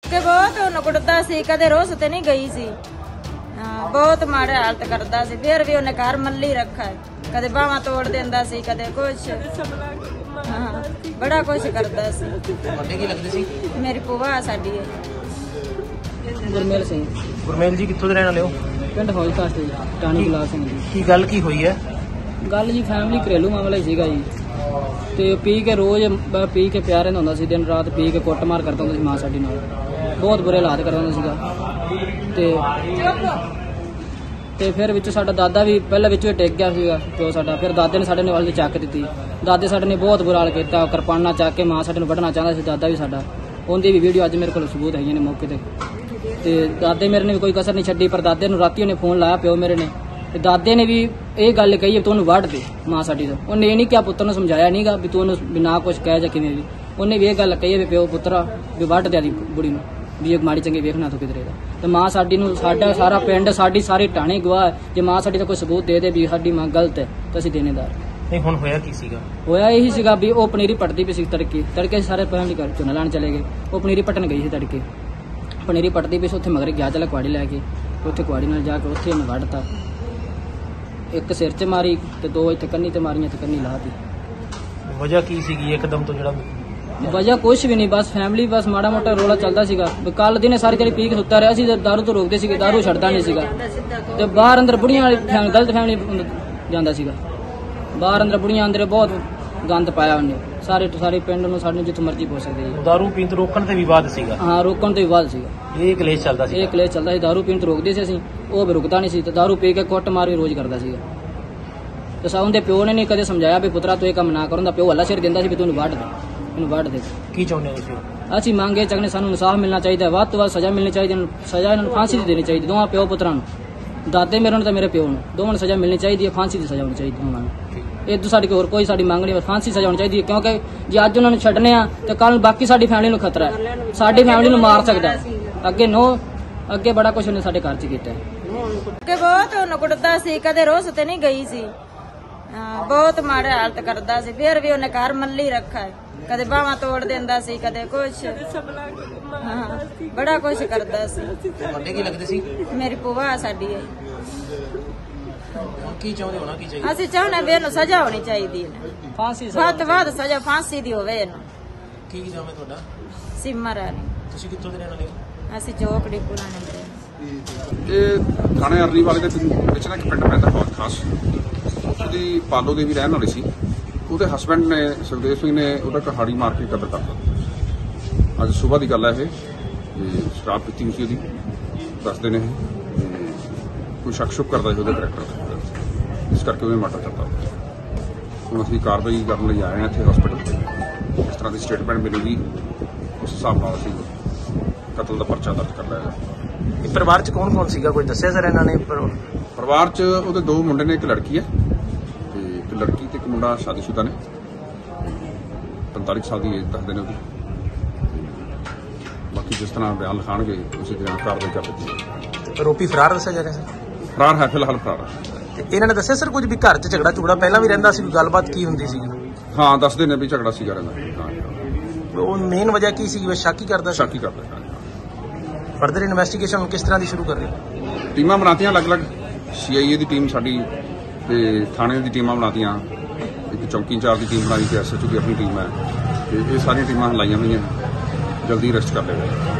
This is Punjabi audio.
ਕਿ ਬਹੁਤ ਉਹਨੂੰ ਕੁੱਟਦਾ ਸੀ, ਕਦੇ ਰੋਸ ਤੇ ਨਹੀਂ ਗਈ ਸੀ। ਹਾਂ, ਬਹੁਤ ਮਾੜੇ ਹਾਲਤ ਕਰਦਾ ਸੀ। ਫਿਰ ਵੀ ਉਹਨੇ ਘਰ ਮੱਲੀ ਰੱਖਾ ਹੈ। ਕਦੇ ਬਾਹਾਂ ਤੋੜ ਦਿੰਦਾ ਸੀ, ਕਦੇ ਕੁਛ। ਹਾਂ, ਬੜਾ ਕੁਛ ਕਰਦਾ ਸੀ। ਤੁਹਾਡੇ ਕੀ ਲੱਗਦੇ ਸੀ? ਮੇਰੀ ਭੂਆ ਸਾਡੀ ਹੈ। ਗੁਰਮੇਲ ਸਿੰਘ। ਗੁਰਮੇਲ ਜੀ ਕਿੱਥੋਂ ਦੇ ਰਹਿਣ ਵਾਲੇ ਹੋ? ਪਿੰਡ ਹੌਲਕਾਸਟ ਜੀ, ਟਾਣੀ ਗੁਲਾਬ ਸਿੰਘ ਜੀ। ਕੀ ਗੱਲ ਕੀ ਹੋਈ ਹੈ? ਗੱਲ ਜੀ ਫੈਮਿਲੀ ਘਰੇਲੂ ਮਾਮਲਾ ਹੀ ਸੀਗਾ ਜੀ। ਤੇ ਪੀ ਕੇ ਰੋਜ਼ ਪੀ ਕੇ ਪਿਆ ਰਹਿੰਦਾ ਹੁੰਦਾ ਸੀ, ਦਿਨ ਰਾਤ ਪੀ ਕੇ ਕੁੱਟਮਾਰ ਕਰਦਾ ਹੁੰਦਾ ਸੀ ਮਾਂ ਸਾਡੀ ਨਾਲ। ਬਹੁਤ ਬੁਰੇ ਹਾਲਾਤ ਕਰਦਾ ਹੁੰਦਾ ਸੀਗਾ। ਤੇ ਫਿਰ ਵਿੱਚ ਸਾਡਾ ਦਾਦਾ ਵੀ ਪਹਿਲਾਂ ਵਿੱਚ ਟਿਕ ਗਿਆ ਸੀਗਾ ਪਿਓ ਸਾਡਾ। ਫਿਰ ਦਾਦੇ ਨੇ ਸਾਡੇ ਨੇ ਵੱਲ ਚੱਕ ਦਿੱਤੀ। ਦਾਦੇ ਸਾਡੇ ਨੇ ਬਹੁਤ ਬੁਰਾ ਹਾਲ ਕੀਤਾ, ਕਿਰਪਾਨਾਂ ਚੱਕ ਕੇ ਮਾਂ ਸਾਡੇ ਨੂੰ ਵੱਢਣਾ ਚਾਹੁੰਦਾ ਸੀ ਦਾਦਾ ਵੀ ਸਾਡਾ। ਉਹਦੀ ਵੀ ਵੀਡੀਓ ਅੱਜ ਮੇਰੇ ਕੋਲ ਸਬੂਤ ਹੈਗੀਆਂ ਨੇ ਮੌਕੇ ਤੇ ਦਾਦੇ ਮੇਰੇ ਨੇ ਵੀ ਕੋਈ ਕਸਰ ਨਹੀਂ ਛੱਡੀ। ਪਰ ਦਾਦੇ ਨੂੰ ਰਾਤੀ ਉਹਨੇ ਫੋਨ ਲਾਇਆ ਪਿਓ ਮੇਰੇ ਨੇ, ਤੇ ਦਾਦੇ ਨੇ ਵੀ ਇਹ ਗੱਲ ਕਹੀ ਤੂੰ ਉਹਨੂੰ ਵੱਢ ਦੇ ਮਾਂ ਸਾਡੀ ਤੋਂ। ਉਹਨੇ ਇਹ ਨਹੀਂ ਕਿਹਾ, ਪੁੱਤਰ ਨੂੰ ਸਮਝਾਇਆ ਨਹੀਂਗਾ ਵੀ ਤੂੰ ਉਹਨੂੰ ਬਿਨਾਂ ਕੁਛ ਕਹਿ ਜਾਂ ਕਿਵੇਂ ਵੀ। ਉਹਨੇ ਵੀ ਇਹ ਗੱਲ ਕਹੀ ਵੀ ਪਿਓ ਪੁੱਤਰਾ ਵੀ ਵੱਢ ਦੇ ਦੀ ਬੁੜੀ ਨੂੰ, ਵੀ ਇਹ ਮਾੜੀ ਚੰਗੀ ਵੇਖਣਾ ਤੂੰ ਕਿਧਰੇ ਦਾ। ਤੇ ਮਾਂ ਸਾਡੀ ਨੂੰ, ਸਾਡਾ ਸਾਰਾ ਪਿੰਡ, ਸਾਡੀ ਸਾਰੀ ਟਾਣੀ ਗਵਾਹ। ਜੇ ਮਾਂ ਸਾਡੀ ਦਾ ਕੋਈ ਸਬੂਤ ਦੇ ਦੇ ਵੀ ਸਾਡੀ ਮਾਂ ਗਲਤ ਹੈ ਤਾਂ ਅਸੀਂ ਦੇਣੇਦਾਰ। ਨਹੀਂ, ਹੁਣ ਹੋਇਆ ਕੀ ਸੀਗਾ? ਹੋਇਆ ਇਹੀ ਸੀਗਾ ਵੀ ਉਹ ਪਨੀਰੀ ਪੱਟਦੀ ਪਈ ਸੀ ਤੜਕੇ ਸਾਰੇ ਫੈਮਿਲੀ ਘਰ ਝੋਨਾ ਲਾਣ ਚਲੇ ਗਏ। ਉਹ ਪਨੀਰੀ ਪੱਟਣ ਗਈ ਸੀ ਤੜਕੇ, ਪਨੀਰੀ ਪੱਟਦੀ ਪਈ ਸੀ। ਉੱਥੇ ਮਗਰ ਗਿਆ, ਚੱਲ ਕੁਆੜੀ ਲੈ ਕੇ। ਉੱਥੇ ਕੁਆੜੀ ਨਾਲ ਜਾ ਕੇ ਉੱਥੇ ਉਹਨੇ ਵੱਢਤਾ। ਇੱਕ ਸਿਰ 'ਚ ਮਾਰੀ ਤੇ ਦੋ ਇੱਥੇ ਕੰਨੀ ਤੇ ਮਾਰੀਆਂ ਤੇ ਕੰਨੀ ਲਾਤੀ। ਵਜ੍ਹਾ ਕੀ ਸੀਗੀ ਇੱਕਦਮ ਤੋਂ ਜਿਹੜਾ? ਵਜ੍ਹਾ ਕੁਛ ਵੀ ਨਹੀਂ, ਬਸ ਫੈਮਿਲੀ, ਬਸ ਮਾੜਾ ਮੋਟਾ ਰੋਲਾ ਚੱਲਦਾ ਸੀਗਾ। ਕੱਲ ਦਿਨੇ ਸਾਰੀ ਦਿਹਾੜੀ ਪੀ ਕੇ ਸੁੱਤਾ ਰਿਹਾ ਸੀ। ਦਾਰੂ ਤੋਂ ਰੋਕਦੇ ਸੀਗੇ, ਦਾਰੂ ਛੱਡਦਾ ਨਹੀਂ ਸੀਗਾ। ਤੇ ਬਾਹਰ ਅੰਦਰ ਬੁੜੀਆਂ ਵਾਲੀ ਗਲਤ ਫੈਮਿਲੀ ਜਾਂਦਾ ਸੀਗਾ। ਬਾਹਰ ਅੰਦਰ ਬੁੜੀਆਂ ਅੰਦਰ ਬਹੁਤ ਗੰਦ ਪਾਇਆ ਉਹਨੇ। ਸਾਰੇ ਪਿੰਡ ਨੂੰ, ਸਾਡੇ ਜਿੱਥੇ ਮਰਜ਼ੀ ਪਹੁੰਚ ਸਕਦੇ ਜੀ। ਦਾਰੂ ਪੀਣ ਤੋਂ ਰੋਕਣ ਤੇ ਵਿਵਾਦ ਸੀਗਾ? ਹਾਂ, ਰੋਕਣ ਤੋਂ ਵਿਵਾਦ ਸੀਗਾ। ਇਹ ਕਲੇਸ਼ ਚੱਲਦਾ ਸੀ? ਇਹ ਕਲੇਸ਼ ਚੱਲਦਾ ਸੀ। ਦਾਰੂ ਪੀਣ ਤੋਂ ਰੋਕਦੇ ਸੀ ਅਸੀਂ, ਉਹ ਵੀ ਰੁਕਦਾ ਨਹੀਂ ਸੀ। ਤੇ ਦਾਰੂ ਪੀ ਕੇ ਕੁੱਟ ਮਾਰ ਵੀ ਰੋਜ਼ ਕਰਦਾ ਸੀਗਾ। ਤੇ ਸਾਉਂ ਦੇ ਪਿਓ ਨੇ ਨਹੀਂ ਕਦੇ ਸਮਝਾਇਆ ਵੀ ਪੁੱਤਰਾ ਤੂੰ ਇਹ ਕੰਮ ਨਾ ਕਰਨ ਦਾ। ਪਿਓ ਹੱਲਾ ਸਿਰ ਦਿੰਦਾ ਸੀ ਵੀ ਤੂੰ ਇਹਨੂੰ ਵੱਢ ਦੇ, ਇਹਨੂੰ ਵੱਢ ਦੇ। ਕੀ ਚਾਹੁੰਦੇ ਹੋ ਤੁਸੀਂ? ਅਸੀਂ ਮੰਗੇ ਚੱਕਨੇ, ਸਾਨੂੰ ਇਨਸਾਫ ਮਿਲਣਾ ਚਾਹੀਦਾ, ਵੱਧ ਤੋਂ ਵੱਧ ਸਜ਼ਾ ਮਿਲਣੀ ਚਾਹੀਦੀ। ਸਜ਼ਾ ਇਹਨਾਂ ਨੂੰ ਫਾਂਸੀ ਦੀ ਦੇਣੀ ਚਾਹੀਦੀ, ਦੋਵਾਂ ਪਿਓ ਪੁੱਤਰਾਂ ਨੂੰ, ਦਾਦੇ ਮੇਰੇ ਨੂੰ ਤੇ ਮੇਰੇ ਪਿਓ ਨੂੰ, ਦੋਵਾਂ ਨੂੰ ਸਜ਼ਾ ਮਿਲਣੀ ਚਾਹੀਦੀ ਹੈ। ਫਾਂਸੀ ਦੀ ਸਜ਼ਾ ਹੋਣੀ ਚਾਹੀਦੀ ਉਹਨਾਂ ਨੂੰ। ਇਹ ਤੋਂ ਸਾਡੀ ਹੋਰ ਕੋਈ ਸਾਡੀ ਮੰਗ ਨਹੀਂ, ਫਾਂਸੀ ਸਜ਼ਾ ਹੋਣੀ ਚਾਹੀਦੀ ਹੈ। ਕਿਉਂਕਿ ਜੇ ਅੱਜ ਉਹਨਾਂ ਨੂੰ ਛੱਡਨੇ ਆ ਤੇ ਕੱਲ ਬਾਕੀ ਸਾਡੀ ਫੈਮਿਲੀ ਨੂੰ ਖਤਰਾ ਹੈ। ਸਾਡੀ ਫੈਮਿਲੀ ਨੂੰ ਮਾਰ ਸਕਦਾ ਹੈ। ਅੱਗੇ ਬੜਾ ਕੁਝ ਉਹਨੇ ਸਾਡੇ ਘਰ 'ਚ ਕੀਤਾ ਹੈ। ਕਿ ਬਹੁਤ ਉਹਨੂੰ ਕੁੱਟਦਾ ਸੀ, ਕਦੇ ਰੋਸ ਤੇ ਨਹੀਂ ਗਈ ਸੀ। ਹਾਂ, ਬਹੁਤ ਮਾੜੇ ਹਾਲਤ ਕਰਦਾ ਸੀ। ਫਿਰ ਵੀ ਉਹਨੇ ਘਰ ਮੱਲੀ ਰੱਖਾ ਹੈ। ਕਦੇ ਬਾਹਾਂ ਤੋੜ ਦਿੰਦਾ ਸੀ, ਕਦੇ ਕੁਛ। ਹਾਂ, ਬੜਾ ਕੁਛ ਕਰਦਾ ਸੀ। ਤੁਹਾਡੇ ਕੀ ਲੱਗਦੇ ਸੀ? ਮੇਰੀ ਭੂਆ ਸਾਡੀ ਹੈ। ਕੀ ਚਾਹੁੰਦੇ ਹੋਣਾ? ਕੀ ਚਾਹੀਦਾ? ਅਸੀਂ ਚਾਹੁੰਦੇ ਵੀ ਇਹਨੂੰ ਸਜ਼ਾ ਹੋਣੀ ਚਾਹੀਦੀ ਹੈ। ਫਾਂਸੀ ਵੱਧ ਤੋਂ ਵੱਧ ਸਜ਼ਾ ਫਾਂਸੀ ਦੀ ਹੋਵੇ ਇਹਨੂੰ। ਕੀ ਨਾਮ ਹੈ ਤੁਹਾਡਾ? ਸਿਮਰ ਰਾਣੀ। ਤੁਸੀਂ ਕਿੱਥੋਂ ਦੇ ਰਹਿਣ ਵਾਲੇ ਹੋ? ਅਸੀਂ ਚੌਕੜੀ ਪੁਰਾਣੇ ਦੇ। ਇਹ ਥਾਣੇ ਅਰਲੀ ਵਾਲੇ ਦੇ ਵਿੱਚ ਨਾ ਇੱਕ ਪਿੰਡ ਪੈਂਦਾ ਬਹੁਤ ਖਾਸ, ਉਹਦੀ ਪਾਲੋ ਦੇ ਵੀ ਰਹਿਣ ਵਾਲੀ ਸੀ। ਉਹਦੇ ਹਸਬੈਂਡ ਨੇ, ਸੁਖਦੇਵ ਸਿੰਘ ਨੇ, ਉਹਦਾ ਕਹਾੜੀ ਮਾਰ ਕੇ ਕਤਲ ਕਰਤਾ। ਅੱਜ ਸਵੇਰ ਦੀ ਗੱਲ ਹੈ ਇਹ। ਸ਼ਰਾਬ ਪੀਤੀ ਹੋਈ ਸੀ ਉਹਦੀ, ਦੱਸਦੇ ਨੇ ਕੋਈ ਸ਼ੱਕ ਸ਼ੁਕ ਕਰਦਾ ਸੀ ਉਹਦੇ ਕਰੈਕਟਰ, ਇਸ ਕਰਕੇ ਉਹਨੇ ਮਰਡਰ ਕਰਤਾ। ਹੁਣ ਅਸੀਂ ਕਾਰਵਾਈ ਕਰਨ ਲਈ ਆਏ ਹਾਂ ਇੱਥੇ ਹਸਪੀਟਲ। ਇਸ ਤਰ੍ਹਾਂ ਦੀ ਸਟੇਟਮੈਂਟ ਮਿਲੇਗੀ, ਉਸ ਹਿਸਾਬ ਨਾਲ ਅਸੀਂ ਕਤਲ ਦਾ ਪਰਚਾ ਦਰਜ ਕਰ ਲਿਆ। ਇਹ ਪਰਿਵਾਰ ਚ ਕੌਣ ਕੌਣ ਸੀਗਾ, ਕੋਈ ਦੱਸਿਆ ਸਰ ਇਹਨਾਂ ਨੇ? ਪਰਿਵਾਰ ਚ ਉਹਦੇ ਦੋ ਮੁੰਡੇ ਨੇ, ਇੱਕ ਲੜਕੀ ਹੈ ਤੇ ਇੱਕ ਲੜਕੀ ਤੇ ਇੱਕ ਮੁੰਡਾ ਸ਼ਾਦੀशुदा ਨੇ। 45 ਸਾਲ ਦੀ ਏਜ ਦੱਸਦੇ ਨੇ ਉਹਦੀ। ਬਾਕੀ ਜਿਸ ਤਰ੍ਹਾਂ ਬਿਆਨ ਲਿਖਾਣਗੇ ਉਸੇ ਤਰ੍ਹਾਂ ਕਾਰਵਾਈ ਕਰ ਦਿੱਤੀ। ਆਰੋਪੀ ਫਰਾਰ ਦੱਸਿਆ ਜਾ ਰਿਹਾ ਸਰ? ਫਰਾਰ ਹੈ, ਫਿਲਹਾਲ ਫਰਾਰ ਹੈ। ਇਹਨਾਂ ਨੇ ਦੱਸਿਆ ਸਰ ਕੁਝ ਵੀ ਘਰ ਚ ਝਗੜਾ ਪਹਿਲਾਂ ਵੀ ਰਹਿੰਦਾ ਸੀ, ਕੋਈ ਗੱਲਬਾਤ ਕੀ ਹੁੰਦੀ ਸੀ? ਹਾਂ, ਦੱਸਦੇ ਨੇ ਵੀ ਝਗੜਾ ਸੀਗਾ ਰਹਿੰਦਾ। ਹਾਂ, ਉਹ ਮੇਨ ਵਜ੍ਹਾ ਕੀ ਸੀ? ਸ਼ੱਕ ਹੀ ਕਰਦਾ ਸੀ? ਸ਼ੱਕ ਹੀ ਕਰਦਾ। ਫਰਦਰ ਇਨਵੈਸਟੀਗੇਸ਼ਨ ਕਿਸ ਤਰ੍ਹਾਂ ਦੀ ਸ਼ੁਰੂ ਕਰ ਰਹੇ? ਟੀਮਾਂ ਬਣਾਤੀਆਂ ਅਲੱਗ-ਅਲੱਗ। CIA ਦੀ ਟੀਮ ਸਾਡੀ ਤੇ ਥਾਣੇ ਦੀ ਟੀਮਾਂ ਬਣਾਤੀਆਂ। ਇੱਕ ਚੌਂਕੀ ਇੰਚਾਰਜ ਦੀ ਟੀਮ ਬਣਾਈ ਤੇ SHO ਦੀ ਆਪਣੀ ਟੀਮ ਹੈ। ਤੇ ਇਹ ਸਾਰੀਆਂ ਟੀਮਾਂ ਲਾਈਆਂ ਹੋਈਆਂ, ਜਲਦੀ ਅਰੈਸਟ ਕਰ ਲਏਗਾ।